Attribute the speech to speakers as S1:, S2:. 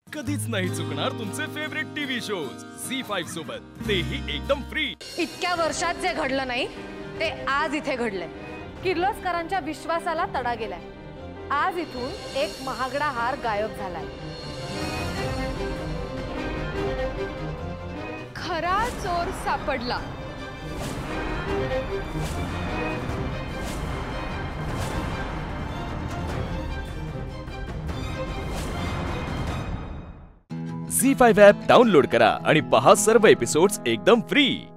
S1: कधीच नाही चुकणार तुमचे फेवरेट टीव्ही शोज झी5 सोबत, तेही एकदम फ्री।
S2: इतक्या वर्षात जे घडलं नाही ते आज इथे घडलंय। किर्लोस्करांच्या विश्वासाला तडा गेलाय। आज इथून एक महागडा हार गायब झालाय।
S3: खरा चोर सापडला।
S1: झी5 ॲप डाउनलोड करा आणि पहा सर्व एपिसोड्स एकदम फ्री।